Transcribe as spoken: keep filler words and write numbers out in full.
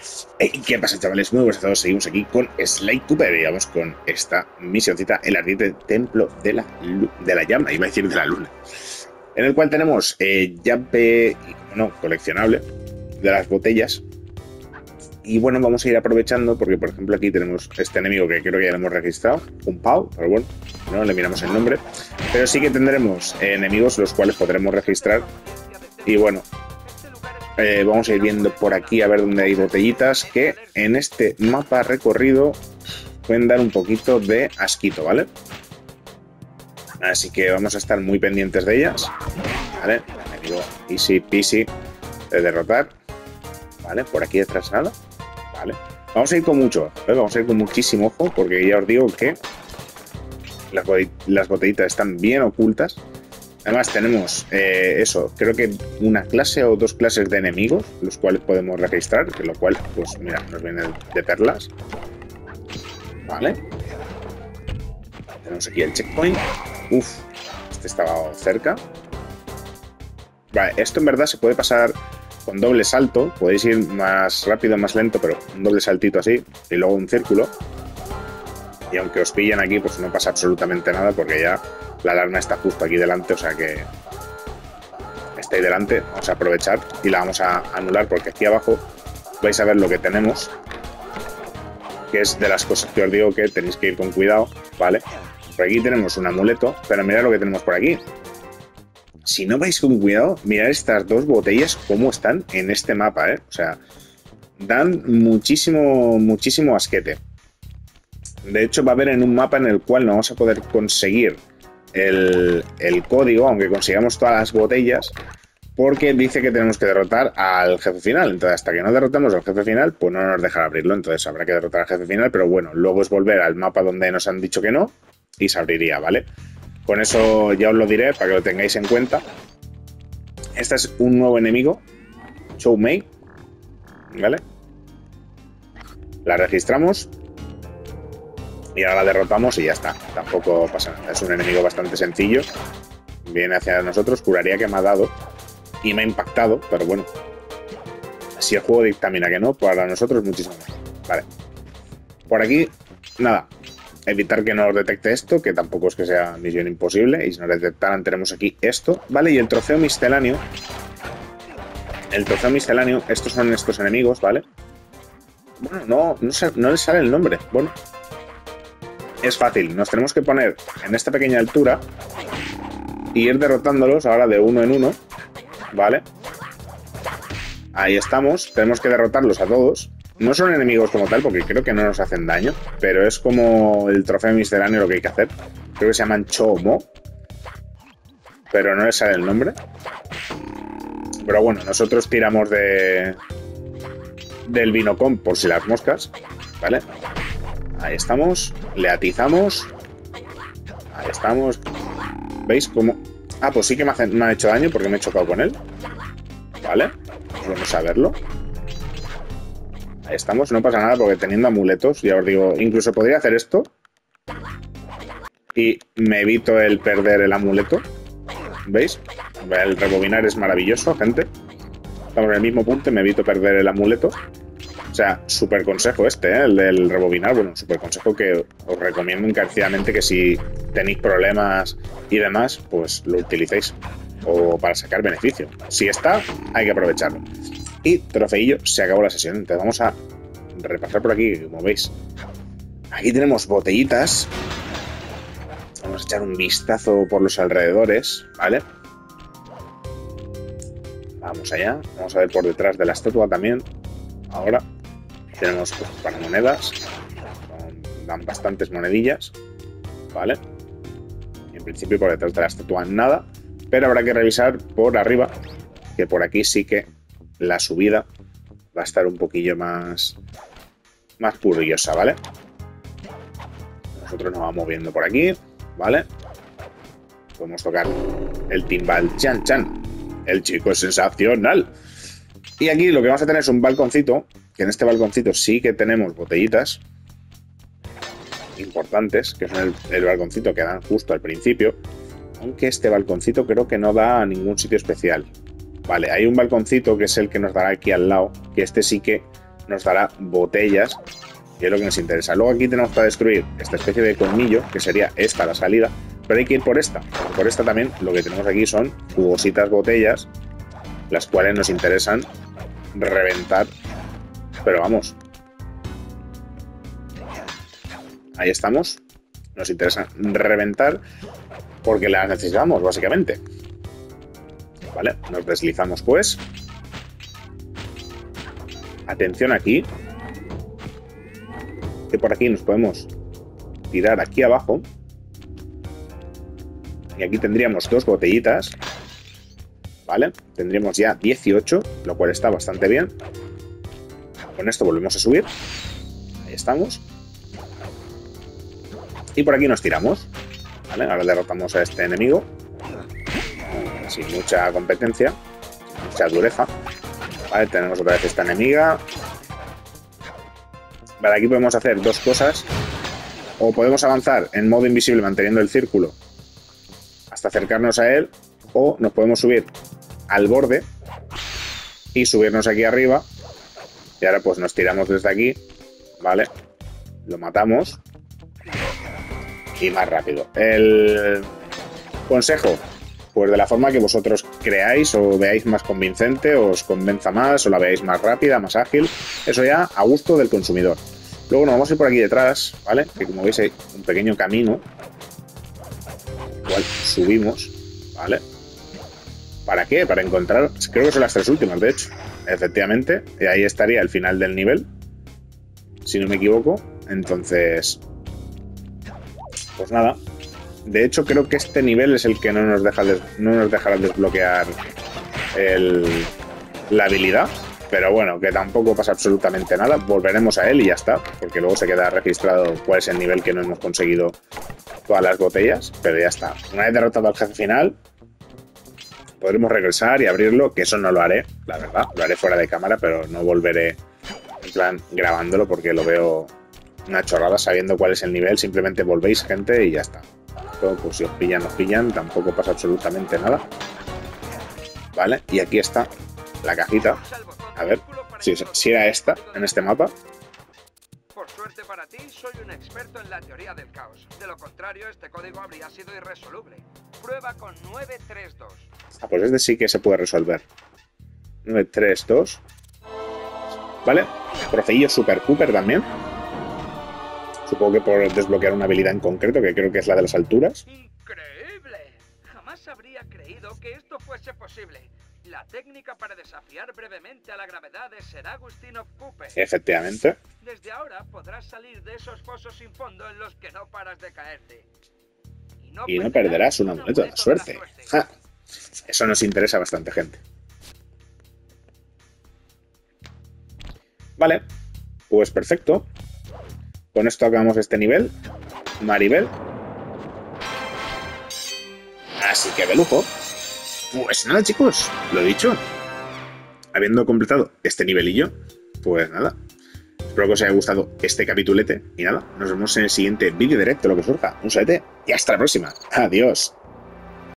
Hey, ¿qué pasa, chavales? Muy buenas a todos. Seguimos aquí con Sly Cooper y vamos con esta misioncita, el ardiente templo de la, de la llama, iba a decir de la luna, en el cual tenemos eh, llave, no, coleccionable de las botellas. Y bueno, vamos a ir aprovechando porque, por ejemplo, aquí tenemos este enemigo que creo que ya lo hemos registrado, un Pau, pero bueno, no le miramos el nombre. Pero sí que tendremos eh, enemigos los cuales podremos registrar. Y bueno, eh, vamos a ir viendo por aquí a ver dónde hay botellitas que en este mapa recorrido pueden dar un poquito de asquito, ¿vale? Así que vamos a estar muy pendientes de ellas, ¿vale? Enemigo easy peasy de derrotar, ¿vale? Por aquí detrás nada, ¿vale? Vamos a ir con mucho, ¿vale? Vamos a ir con muchísimo ojo porque ya os digo que las, las botellitas están bien ocultas. Además tenemos eh, eso, creo que una clase o dos clases de enemigos, los cuales podemos registrar, que lo cual, pues mira, nos viene de perlas. Vale. Tenemos aquí el checkpoint. Uf, este estaba cerca. Vale, esto en verdad se puede pasar con doble salto. Podéis ir más rápido, más lento, pero un doble saltito así y luego un círculo. Y aunque os pillen aquí, pues no pasa absolutamente nada porque ya la alarma está justo aquí delante, o sea que está ahí delante. Vamos a aprovechar y la vamos a anular porque aquí abajo vais a ver lo que tenemos, que es de las cosas que os digo que tenéis que ir con cuidado, ¿vale? Por aquí tenemos un amuleto, pero mirad lo que tenemos por aquí. Si no vais con cuidado, mirad estas dos botellas cómo están en este mapa, ¿eh? O sea, dan muchísimo, muchísimo asquete. De hecho, va a haber en un mapa en el cual no vamos a poder conseguir el, el código, aunque consigamos todas las botellas, porque dice que tenemos que derrotar al jefe final. Entonces, hasta que no derrotemos al jefe final, pues no nos dejará abrirlo. Entonces, habrá que derrotar al jefe final, pero bueno, luego es volver al mapa donde nos han dicho que no y se abriría, ¿vale? Con eso ya os lo diré para que lo tengáis en cuenta. Este es un nuevo enemigo, Chow Mei, ¿vale? La registramos y ahora la derrotamos y ya está. Tampoco pasa nada. Es un enemigo bastante sencillo. Viene hacia nosotros. Juraría que me ha dado y me ha impactado, pero bueno. Si el juego dictamina que no, para nosotros muchísimo más. Vale. Por aquí, nada. Evitar que nos detecte esto, que tampoco es que sea misión imposible. Y si nos detectaran, tenemos aquí esto. Vale, y el trofeo misceláneo. El trofeo misceláneo, estos son estos enemigos, ¿vale? Bueno, no, no, no les sale el nombre. Bueno. Es fácil, nos tenemos que poner en esta pequeña altura y ir derrotándolos ahora de uno en uno, ¿vale? Ahí estamos, tenemos que derrotarlos a todos. No son enemigos como tal, porque creo que no nos hacen daño, pero es como el trofeo misceláneo lo que hay que hacer. Creo que se llaman Chomo, pero no les sale el nombre. Pero bueno, nosotros tiramos de del vinocom por si las moscas, ¿vale? Ahí estamos, le atizamos. Ahí estamos. ¿Veis cómo? Ah, pues sí que me, hacen, me han hecho daño porque me he chocado con él. Vale, pues vamos a verlo. Ahí estamos, no pasa nada porque teniendo amuletos, ya os digo, incluso podría hacer esto y me evito el perder el amuleto. ¿Veis? El rebobinar es maravilloso, gente. Estamos en el mismo punto y me evito perder el amuleto. O sea, súper consejo este, ¿eh? El del rebobinar. Bueno, súper consejo que os recomiendo encarecidamente que si tenéis problemas y demás, pues lo utilicéis o para sacar beneficio. Si está, hay que aprovecharlo. Y trofeillo, se acabó la sesión. Entonces vamos a repasar por aquí, como veis. Aquí tenemos botellitas. Vamos a echar un vistazo por los alrededores, ¿vale? Vamos allá. Vamos a ver por detrás de la estatua también. Ahora tenemos pues, para monedas, dan bastantes monedillas, ¿vale? Y en principio por detrás de la estatua nada, pero habrá que revisar por arriba, que por aquí sí que la subida va a estar un poquillo más, más curiosa, ¿vale? Nosotros nos vamos moviendo por aquí, ¿vale? Podemos tocar el timbal chan chan, el chico es sensacional. Y aquí lo que vamos a tener es un balconcito, que en este balconcito sí que tenemos botellitas importantes, que son el, el balconcito que dan justo al principio, aunque este balconcito creo que no da a ningún sitio especial. Vale, hay un balconcito que es el que nos dará aquí al lado, que este sí que nos dará botellas, que es lo que nos interesa. Luego aquí tenemos para destruir esta especie de colmillo, que sería esta la salida, pero hay que ir por esta. Por esta también lo que tenemos aquí son jugositas botellas, las cuales nos interesan reventar, pero vamos. Ahí estamos. Nos interesa reventar porque las necesitamos, básicamente. Vale, nos deslizamos pues. Atención aquí. Que por aquí nos podemos tirar aquí abajo. Y aquí tendríamos dos botellitas. Vale, tendríamos ya dieciocho, lo cual está bastante bien. Con esto volvemos a subir. Ahí estamos. Y por aquí nos tiramos. Vale, ahora derrotamos a este enemigo. Sin mucha competencia. Sin mucha dureza. Vale, tenemos otra vez esta enemiga. Vale, aquí podemos hacer dos cosas. O podemos avanzar en modo invisible manteniendo el círculo hasta acercarnos a él. O nos podemos subir al borde y subirnos aquí arriba. Y ahora pues nos tiramos desde aquí. Vale, lo matamos. Y más rápido. El consejo, pues de la forma que vosotros creáis o veáis más convincente, o os convenza más, o la veáis más rápida, más ágil. Eso ya a gusto del consumidor. Luego nos vamos a ir por aquí detrás, ¿vale? Que como veis hay un pequeño camino. Igual subimos, ¿vale? ¿Para qué? Para encontrar, creo que son las tres últimas, de hecho. Efectivamente, y ahí estaría el final del nivel, si no me equivoco. Entonces, pues nada. De hecho, creo que este nivel es el que no nos deja des no nos dejará desbloquear el, la habilidad. Pero bueno, que tampoco pasa absolutamente nada. Volveremos a él y ya está, porque luego se queda registrado cuál es el nivel que no hemos conseguido todas las botellas. Pero ya está. Una vez derrotado al jefe final, podremos regresar y abrirlo, que eso no lo haré, la verdad. Lo haré fuera de cámara, pero no volveré en plan grabándolo porque lo veo una chorrada sabiendo cuál es el nivel. Simplemente volvéis, gente, y ya está. Esto, pues si os pillan, os pillan. Tampoco pasa absolutamente nada. Vale, y aquí está la cajita. A ver, si, si era esta, en este mapa. Por suerte para ti, soy un experto en la teoría del caos. De lo contrario, este código habría sido irresoluble. Prueba con nueve tres dos. Ah, pues este sí que se puede resolver. nueve tres dos. Vale, trofeillo Super Cooper también. Supongo que por desbloquear una habilidad en concreto, que creo que es la de las alturas. ¡Increíble! Jamás habría creído que esto fuese posible. La técnica para desafiar brevemente a la gravedad de Sir Augustine of Cooper. Efectivamente. Desde ahora podrás salir de esos fosos sin fondo en los que no paras de caerte. Y no, y no perderás un amuleto de la suerte. Ja. Eso nos interesa bastante, gente. Vale, pues perfecto. Con esto acabamos este nivel. Maribel. Así que de lujo. Pues nada, chicos, lo dicho. Habiendo completado este nivelillo, pues nada. Espero que os haya gustado este capitulete. Y nada, nos vemos en el siguiente vídeo directo, lo que surja. Un salete y hasta la próxima. Adiós.